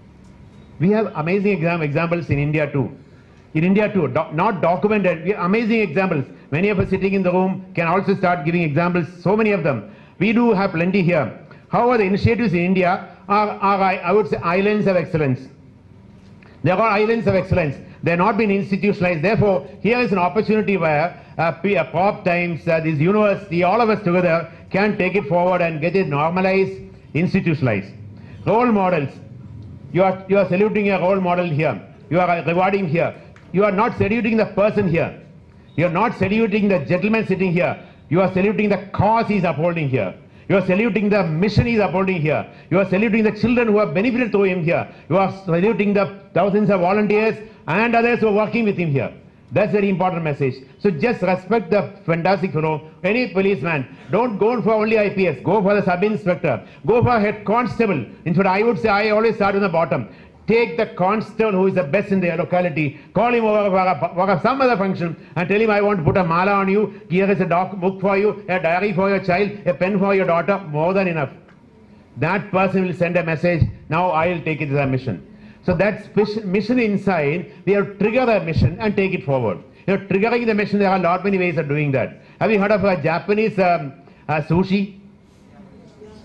We have amazing examples in India too. In India too, not documented, we have amazing examples. Many of us sitting in the room can also start giving examples, so many of them. We do have plenty here. However, the initiatives in India are I would say, islands of excellence. They are islands of excellence. They have not been institutionalized. Therefore, here is an opportunity where Prop Times, this university, all of us together can take it forward and get it normalized, institutionalized. Role models. You are saluting a role model here. You are rewarding here. You are not saluting the person here. You are not saluting the gentleman sitting here. You are saluting the cause he is upholding here. You are saluting the mission he is upholding here. You are saluting the children who have benefited through him here. You are saluting the thousands of volunteers and others who are working with him here. That's a very important message. So just respect the fantastic fellow. Any policeman, don't go for only IPS. Go for the sub-inspector. Go for head constable. In fact, I would say I always start on the bottom. Take the constable who is the best in their locality. Call him over for some other function and tell him, "I want to put a mala on you. Here is a book for you, a diary for your child, a pen for your daughter." More than enough. That person will send a message. Now I will take it as a mission. So that mission inside, we have to trigger the mission and take it forward. You know, triggering the mission, there are many ways of doing that. Have you heard of a Japanese sushi?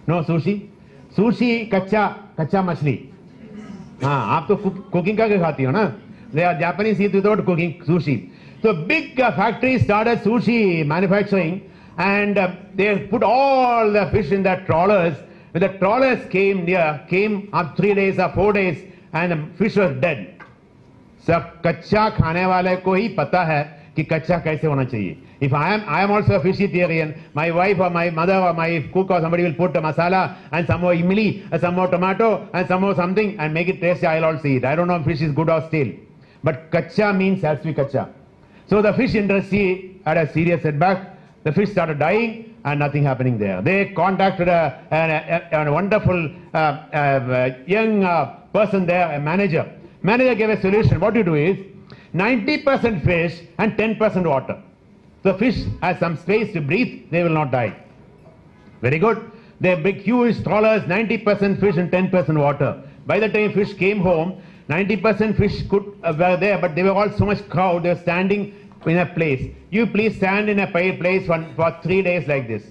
No sushi. Sushi kacha machli. आप तो cooking का खाती हो ना? They are Japanese eat without cooking sushi. So big factories started sushi manufacturing, and they put all the fish in the trawlers. When the trawlers came up 3 days or 4 days, and the fish was dead. So कच्चा खाने वाले को ही पता है कि कच्चा कैसे होना चाहिए. If I am also a vegetarian, my wife or my mother or my cook or somebody will put a masala and some more imli, some more tomato and some more something and make it tasty, I'll also eat. I don't know if fish is good or stale. But kacha means has to be kacha. So the fish industry had a serious setback. The fish started dying and nothing happening there. They contacted a wonderful young person there, a manager. Manager gave a solution. What you do is 90% fish and 10% water. The fish has some space to breathe, they will not die. Very good. They big huge trawlers, 90% fish and 10% water. By the time fish came home, 90% fish were there, but they were all so much crowd, they were standing in a place. You please stand in a place for 3 days like this.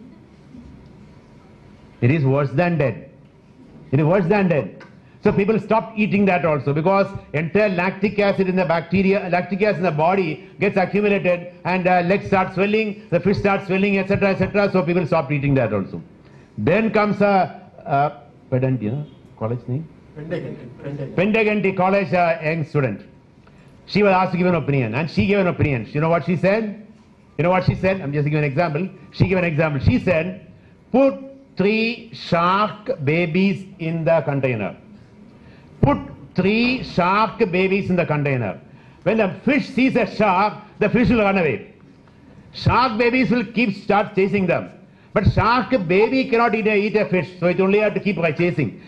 It is worse than dead. It is worse than dead. So people stopped eating that also, because entire lactic acid in the bacteria, lactic acid in the body gets accumulated, and legs start swelling, the fish starts swelling, etc., etc. So people stopped eating that also. Then comes a pedant, you know, college name? Pendaganti College young student. She was asked to give an opinion, and she gave an opinion. You know what she said? You know what she said? I'm just giving an example. She gave an example. She said, put 3 shark babies in the container. Put 3 shark babies in the container. When the fish sees a shark, the fish will run away. Shark babies will start chasing them. But shark baby cannot eat a fish, so it only have to keep chasing.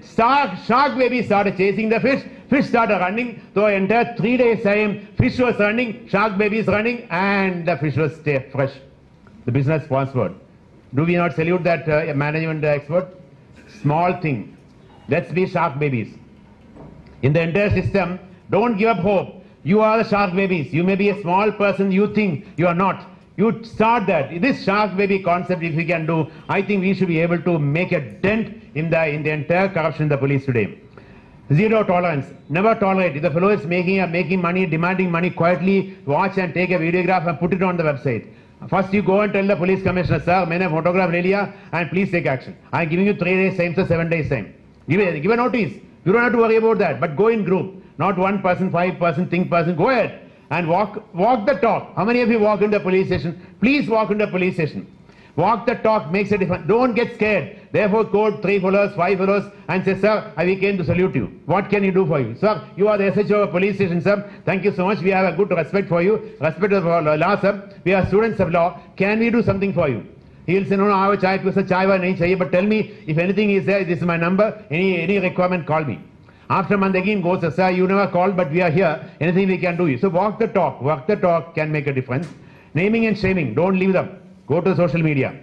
Shark baby started chasing the fish, fish started running. So entire 3 days time, fish was running, shark baby is running, and the fish was fresh. The business prospered. Do we not salute that management expert? Small thing. Let's be shark babies. In the entire system, don't give up hope. You are the shark babies. You may be a small person, you think you are not. You start that. This shark baby concept, if we can do, I think we should be able to make a dent in the entire corruption in the police today. Zero tolerance. Never tolerate. If the fellow is making money, demanding money, quietly watch and take a videograph and put it on the website. First you go and tell the police commissioner, sir, maine photograph le liya and please take action. I am giving you 3 days time, so 7 days time. Give a notice. You don't have to worry about that, but go in group. Not 1 person, 5 person, think person. Go ahead and walk the talk. How many of you walk into the police station? Please walk into the police station. Walk the talk makes a difference. Don't get scared. Therefore, code 3 fellows, 5 fellows and say, sir, we came to salute you. What can you do for you? Sir, you are the SHO of police station, sir. Thank you so much. We have a good respect for you. Respect of law, sir. We are students of law. Can we do something for you? He will say, no, I have a chai, nahi chahiye, but tell me if anything is there, this is my number. Any requirement, call me. After a month again goes, sir, you never called, but we are here. Anything we can do. So walk the talk. Walk the talk can make a difference. Naming and shaming, don't leave them. Go to social media.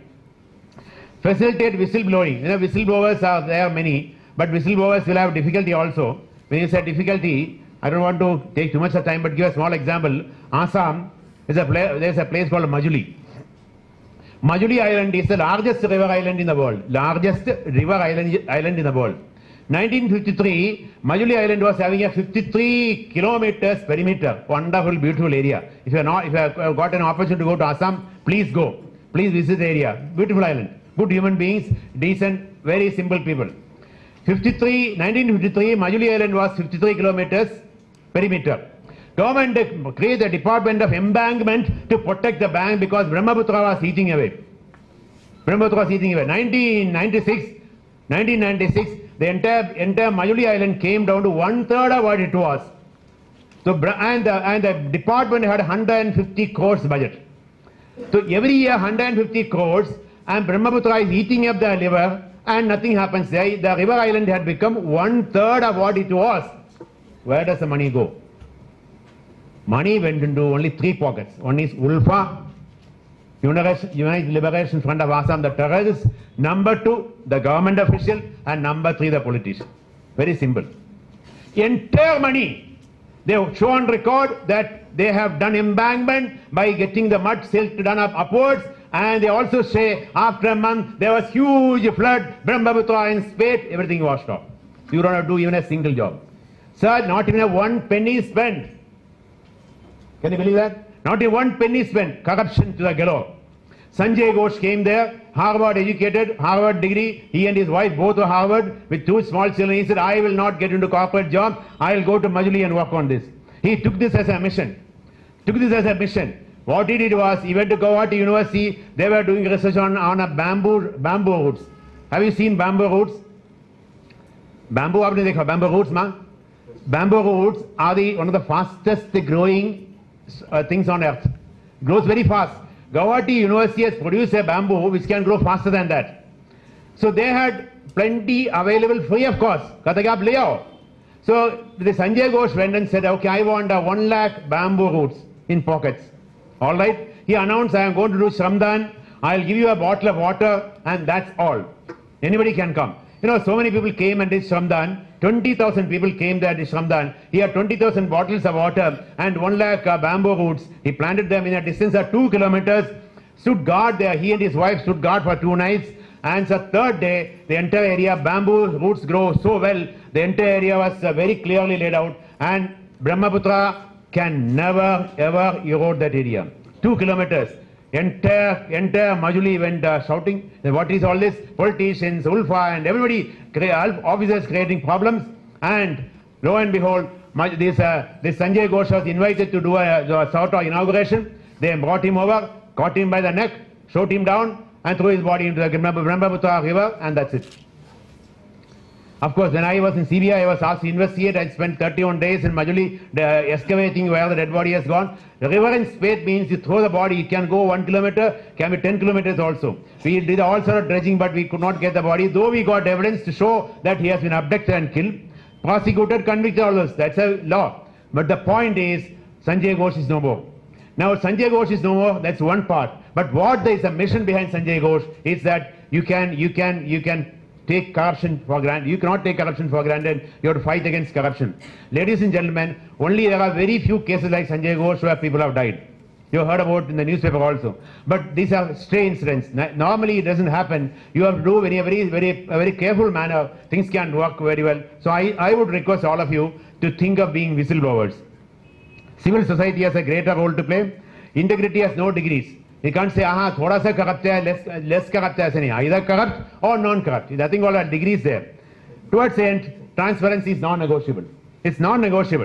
Facilitate whistleblowing. You know, whistleblowers are there many, but whistleblowers will have difficulty also. When you say difficulty, I don't want to take too much of time, but give a small example. Assam, there's a place called Majuli. Majuli Island is the largest river island in the world. Largest river island in the world. 1953, Majuli Island was having a 53 kilometers perimeter. Wonderful, beautiful area. If you have got an opportunity to go to Assam, please go. Please visit the area. Beautiful island. Good human beings, decent, very simple people. 1953, Majuli Island was 53 kilometers perimeter. Government created a department of embankment to protect the bank because Brahmaputra was eating away. 1996, the entire Majuli Island came down to 1/3 of what it was. So, and the department had 150 crores budget. So every year 150 crores, and Brahmaputra is eating up the river, and nothing happens there. The river island had become 1/3 of what it was. Where does the money go? Money went into only 3 pockets. One is ULFA, United Liberation Front of Assam, the terrorists. Number 2, the government official, and number 3, the politician. Very simple. Entire money. They have shown record that they have done embankment by getting the mud silt done up upwards, And they also say after a month there was huge flood, Brahmaputra in spate, everything washed off. You don't have to do even a single job. Sir, not even a 1 penny spent. Can you believe that? Not even 1 penny spent. Corruption to the galore. Sanjay Ghosh came there, Harvard educated, Harvard degree. He and his wife both were Harvard with 2 small children. He said, I will not get into corporate job. I will go to Majuli and work on this. He took this as a mission. What he did was, he went to Guwahati University. They were doing research on a bamboo roots. Have you seen bamboo roots? Bamboo, aapne dekha, bamboo roots, ma? Bamboo roots are one of the fastest growing things on earth. Grows very fast. Guwahati University has produced a bamboo which can grow faster than that. So they had plenty available free of cost. Kata aap le aao. So the Sanjay Ghosh went and said, okay, I want 1 lakh bamboo roots in pockets. All right. He announced, I am going to do Shramdan. I'll give you a bottle of water and that's all. Anybody can come. You know, so many people came and did Shramdan. 20,000 people came there to Shramdan. He had 20,000 bottles of water and 1 lakh bamboo roots. He planted them in a distance of 2 kilometers. Stood guard there. He and his wife stood guard for 2 nights. And the third day, the entire area, bamboo roots grow so well. The entire area was very clearly laid out. And Brahmaputra can never ever erode that area. 2 kilometers. Entire Majuli went shouting. What is all this? Politicians, Ulfa and everybody, officers creating problems. And lo and behold, this Sanjay Ghosh was invited to do a sort of inauguration. They brought him over, caught him by the neck, shot him down and threw his body into the Brahmaputra river, and that's it. Of course, when I was in CBI, I was asked to investigate. I spent 31 days in Majuli excavating where the dead body has gone. The river in spate means you throw the body, it can go 1 kilometer, can be 10 kilometers also. We did all sort of dredging, but we could not get the body, though we got evidence to show that he has been abducted and killed. Prosecuted, convicted, all those. That's a law. But the point is, Sanjay Ghosh is no more. Now, Sanjay Ghosh is no more, that's one part. But what there is a mission behind Sanjay Ghosh is that you can take corruption for granted. You cannot take corruption for granted. You have to fight against corruption. Ladies and gentlemen, only there are very few cases like Sanjay Ghosh where people have died. You have heard about in the newspaper also. But these are stray incidents. Normally it doesn't happen. You have to do in a very careful manner. Things can work very well. So I would request all of you to think of being whistleblowers. Civil society has a greater role to play. Integrity has no degrees. You can't say, thoda sa corrupt hai, less corrupt hai. Either corrupt or non-corrupt. Nothing all that degrees there. Towards the end, transparency is non-negotiable. It's non-negotiable.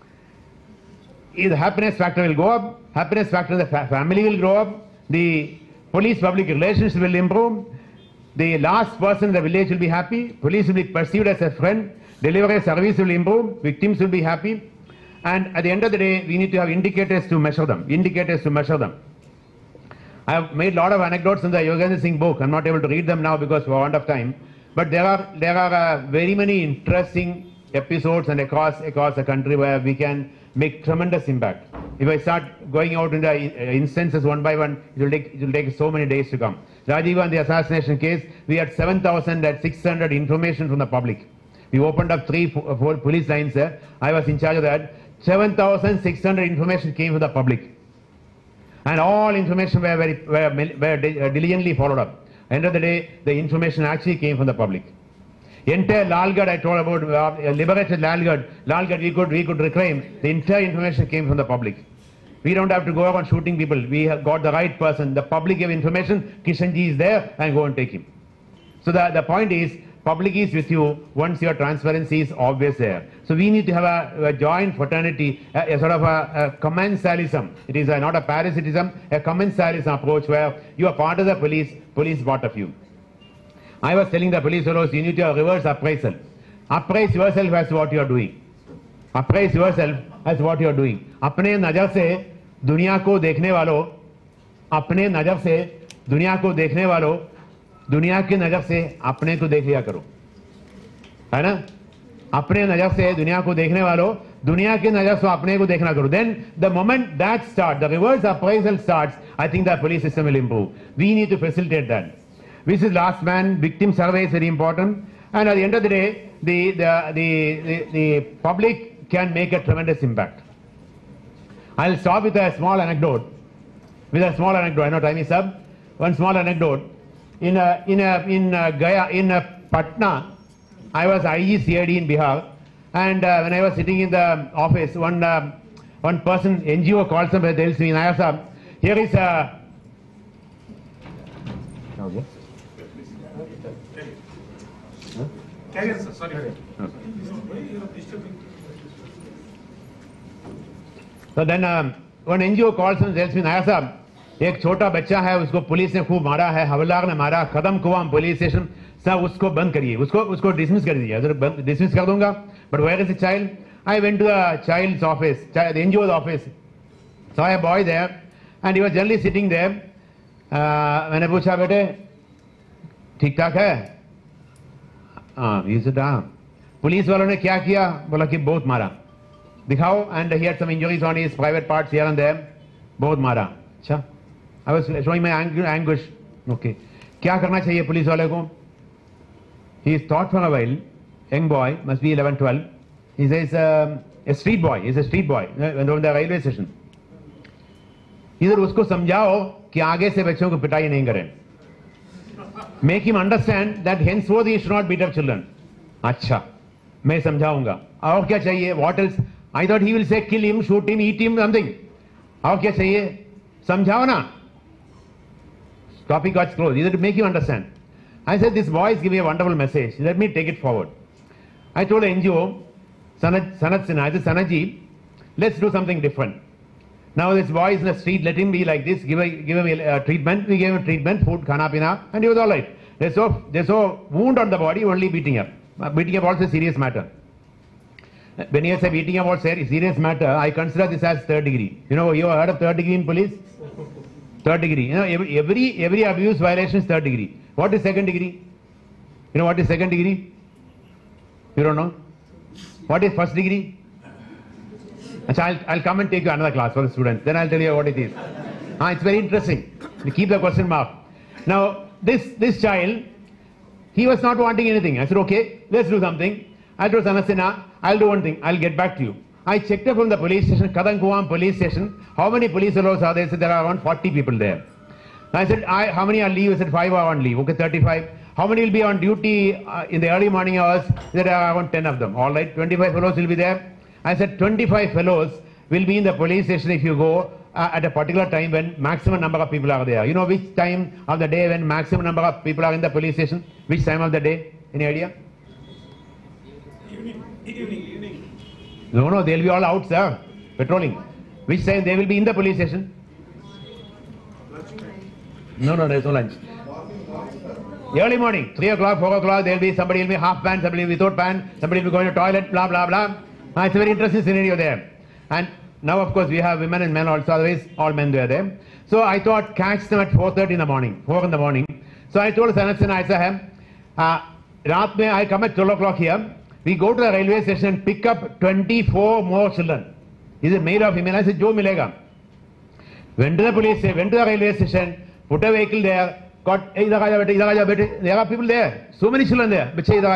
The happiness factor will go up. Happiness factor in the family will grow up. The police-public relations will improve. The last person in the village will be happy. Police will be perceived as a friend. Delivery service will improve. Victims will be happy. And at the end of the day, we need to have indicators to measure them. I have made a lot of anecdotes in the Yogendra Singh book. I'm not able to read them now because for want of time. But there are very many interesting episodes and across the country where we can make tremendous impact. If I start going out into instances one by one, it will take so many days to come. Rajiv Gandhi assassination case, we had 7,600 information from the public. We opened up 3-4 police lines there. I was in charge of that. 7,600 information came from the public. And all information were diligently followed up. End of the day, the information actually came from the public. Entire Lalgarh, I told about, liberated Lalgarh, we could reclaim. The entire information came from the public. We don't have to go around shooting people. We have got the right person. The public gave information, Kishanji is there, and go and take him. So the point is, public is with you once your transparency is obvious there. So we need to have a joint fraternity, a sort of a commensalism. It is not a parasitism, a commensalism approach where you are part of the police part of you. I was telling the police fellows, you need to have reverse appraisal. Appraise yourself as to what you are doing. Appraise yourself as what you are doing. अपने नजर से दुनिया को देखने वालों, अपने नजर से दुनिया को देखने वालों, दुनिया की नजर से अपने को देख लिया करो, है ना? अपने नजर से दुनिया को देखने वालों, दुनिया की नजर से अपने को देखना करो. Then the moment that starts, the reverse appraisal starts, I think the police system will improve. We need to facilitate that. This is last man victim survey is very important, and at the end of the day, the public can make a tremendous impact. I'll stop with a small anecdote. I know time is up. one small anecdote. In Gaya, in Patna, I was IG CID in Bihar, and when I was sitting in the office, one person, NGO calls me, tells me, Nayak Sahab, here is a... Okay. Carry on, sir. Sorry. So then one NGO calls and tells me, Nayak Sahab, एक छोटा बच्चा है, उसको police ने खूब मारा है, हवलदार ने मारा, खत्म कुआं पुलिस स्टेशन, सब उसको बंद करिए, उसको डिसमिस कर दीजिए. डिसमिस कर दूंगा. But where is the child? I went to the child's office, the NGO's office, saw a boy there, and he was generally sitting there. मैंने पूछा, बेटे ठीक ठाक है? He said, पुलिस वालों ने क्या किया? बोला कि बहुत मारा. दिखाओ. And he had some injuries on his private parts here and there. बहुत मारा. अच्छा. I was showing my anguish. Okay. क्या करना चाहिए पुलिस वाले को? He thought for a while. Young boy, must be 11, 12. He says, a street boy. He's a street boy. From the railway station. इधर उसको समझाओ कि आगे से बच्चों को पिटाई नहीं करें. Make him understand that henceforth he should not beat up children. अच्छा, मैं समझाऊंगा. और क्या चाहिए? What else? I thought he will say kill him, shoot him, eat him, something. और क्या चाहिए? समझाओ ना. Topic got closed. Either to make you understand. I said, this boy is giving a wonderful message. Let me take it forward. I told the NGO, Sanat Sinha, I said, Sanaji, let's do something different. Now this boy is in the street, let him be like this, give him a treatment. We gave him treatment, food, khana pina, and he was all right. There's no wound on the body, only beating up. Beating up also a serious matter. When you say beating up also serious matter, I consider this as third degree. You know, you have heard of third degree in police? Third degree. You know, every abuse violation is third degree. What is second degree? You know what is second degree? You don't know? What is first degree? I'll come and take you another class for the students. Then I'll tell you what it is. It's very interesting. You keep the question mark. Now, this child, he was not wanting anything. I said, okay, let's do something. I told Sanat Sinha, I'll do one thing. I'll get back to you. I checked up from the police station, Kadankuam police station, how many police fellows are there? They said there are around 40 people there. I said, how many are on leave? I said, 5 are on leave. Okay, 35. How many will be on duty in the early morning hours? There are around 10 of them. All right, 25 fellows will be there. I said, 25 fellows will be in the police station if you go at a particular time when maximum number of people are there. You know which time of the day when maximum number of people are in the police station? Which time of the day? Any idea? Evening. No, they'll be all out, sir, patrolling. Which time they will be in the police station? No, there's no lunch. Early morning, 3 o'clock, 4 o'clock, there'll be somebody will be half pan, somebody will be without pan, somebody will be going to toilet, blah, blah, blah. It's a very interesting scenario there. And now, of course, we have women and men also, otherwise all men were there. So I thought catch them at 4:30 in the morning, 4 in the morning. So I told Sanat Sinha, I said, Raat mein I come at 12 o'clock here, we go to the railway station and pick up 24 more children. Is it male or female? I said, Jo milega. Went to the police, went to the railway station, put a vehicle there, got, there are people there, so many children there.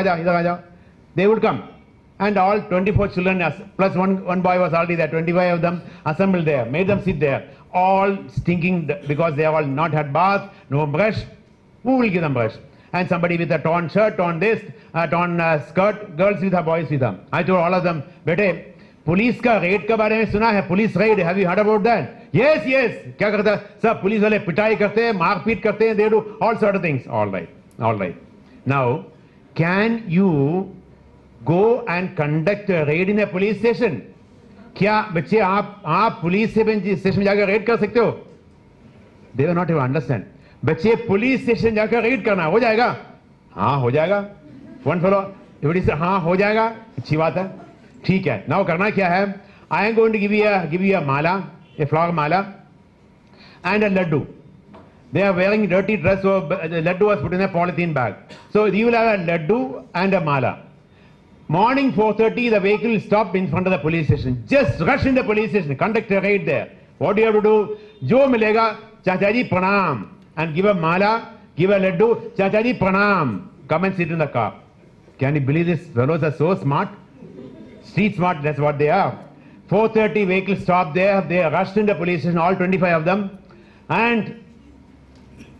They would come. And all 24 children, plus one boy was already there, 25 of them assembled there, made them sit there, all stinking because they have all not had bath, no brush. Who will give them brush? And somebody with a torn shirt, torn this, torn skirt, girls with her, boys with them. I told all of them, bete, police ka raid ka baare mein suna hai, police raid, have you heard about that? Yes. Kya karta? Sab police wale pitai karte hain, maarpeet karte hain, they do all sort of things. All right. Now, can you go and conduct a raid in a police station? क्या बच्चे आप police station में जाकर red कर सकते हो? They will not even understand. बच्चे police station जाकर रेड करना हो जाएगा? हाँ हो जाएगा. One fellow, everybody say हाँ हो जाएगा. अच्छी बात है. ठीक है. Now करना क्या है? I am going to give you a mala, a flower mala, and a laddu. They are wearing dirty dress, so the laddu was put in a polythene bag. So you will have a laddu and a mala. Morning 4:30, the vehicle stopped in front of the police station. Just rush in the police station, conduct a raid there. What do you have to do? Jo milega, Chachaji pranam. And give a mala, give a laddu, Chachaji pranam. Come and sit in the car. Can you believe these fellows are so smart? Street smart, that's what they are. 4:30, vehicle stopped there. They rushed in the police station, all 25 of them. And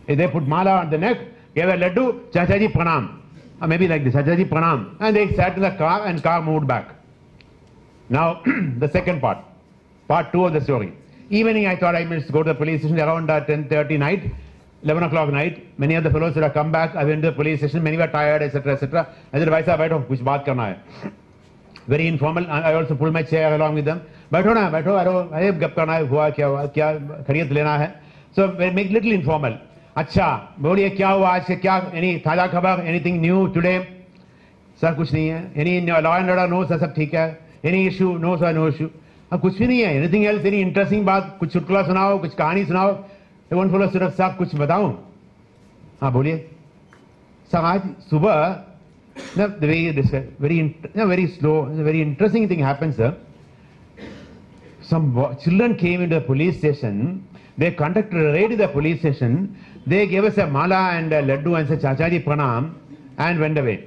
They put mala on the neck, gave a laddu, Chachaji pranam. Or maybe like this, Chachaji pranam. And they sat in the car and car moved back. Now, the second part 2 of the story. Evening, I thought I must go to the police station around 10:30 night, 11 o'clock night. Many of the fellows would have come back. I went to the police station. Many were tired, etc., etc. I said, "Bhai sahab, baitho, kuch baat karna hai." Very informal. I also pulled my chair along with them. Baitho na, baitho, अरे गप करना है, हुआ क्या खरीद लेना है. So make little informal. अच्छा, बोलिए क्या हुआ आज से, क्या any ताजा खबर, anything new today? सर कुछ नहीं है. Any law and order? No, sir सब ठीक है. Any issue? No, sir, no issue. अब कुछ भी नहीं है. Anything else? Any interesting बात? कुछ चुटकुला सुनाओ, कुछ कहानी सुनाओ. One fellow stood up, साहब कुछ बताऊं? हाँ बोलिए. सर आज सुबह, the way you describe, very slow, very interesting thing happened, sir. Some children came into the police station. They conducted a raid in the police station. They gave us a mala and a laddu and said Chachaji pranam and went away.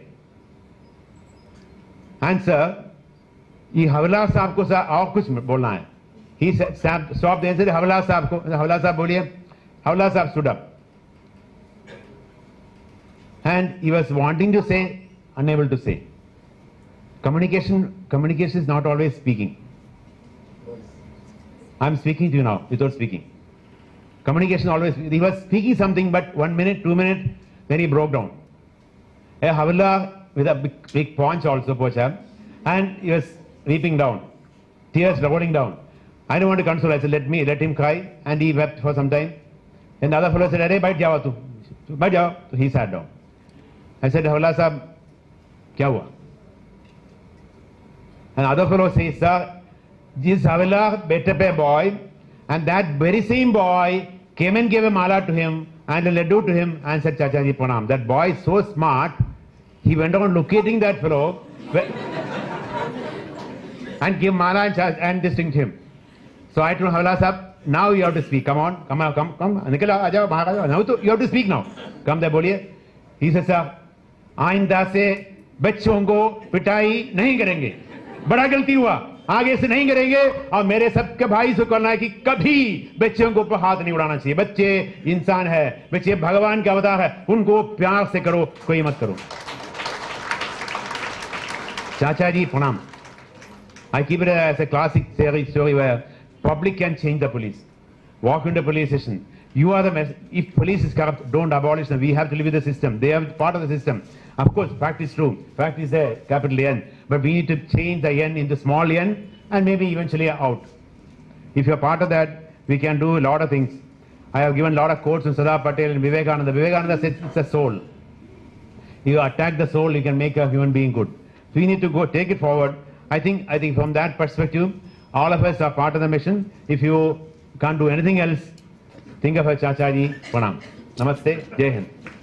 And sir, ये हवला साहब को sir और कुछ बोलना है. He stopped there and said हवला साहब को, हवला साहब बोलिए. हवला साहब stood up. And he was wanting to say, unable to say. Communication is not always speaking. I'm speaking to you now without speaking. Communication always, he was speaking something, but 1 minute, 2 minutes, then he broke down. A Havila with a big paunch also, Pocham, and he was weeping down, tears rolling down. I don't want to console. I said, let him cry, and he wept for some time. And the other fellow said, "Arey, baith jao tu, baith jao." So he sat down. I said, "Havila sahab, kya hua?" And other fellow says, "Sir, this Havila bet up a boy, and that very same boy came and gave a mala to him and a laddu to him and said Chachaji pranam." That boy is so smart, he went on locating that fellow and gave mala and distinct him. So I told Havila sahab, now you have to speak. Come on, come. Nikal aajao, bahar aajao. Now you have to speak now. Come there, boliye. He says, "Sir, आइंदा से बच्चों को पिटाई नहीं करेंगे. बड़ा गलती हुआ, आगे से नहीं करेंगे. और मेरे सबके भाई से कहना है कि कभी बच्चों को ऊपर हाथ नहीं उड़ाना चाहिए. बच्चे इंसान है, बच्चे भगवान का अवतार है, उनको प्यार से करो, कोई मत करो." Chachaji pranam. I keep it as a classic story where public can change the police. Walk into a police station. You are the if police is corrupt, don't abolish them. We have to live with the system. They are part of the system. Of course, fact is true. Fact is a capital N. But we need to change the N into small n and maybe eventually out. If you are part of that, we can do a lot of things. I have given a lot of quotes on Sardar Patel and Vivekananda. Vivekananda said it's a soul. You attack the soul, you can make a human being good. So we need to go take it forward. I think from that perspective, all of us are part of the mission. If you can't do anything else, think of a Chachaji pranam. Namaste, Jai Hind.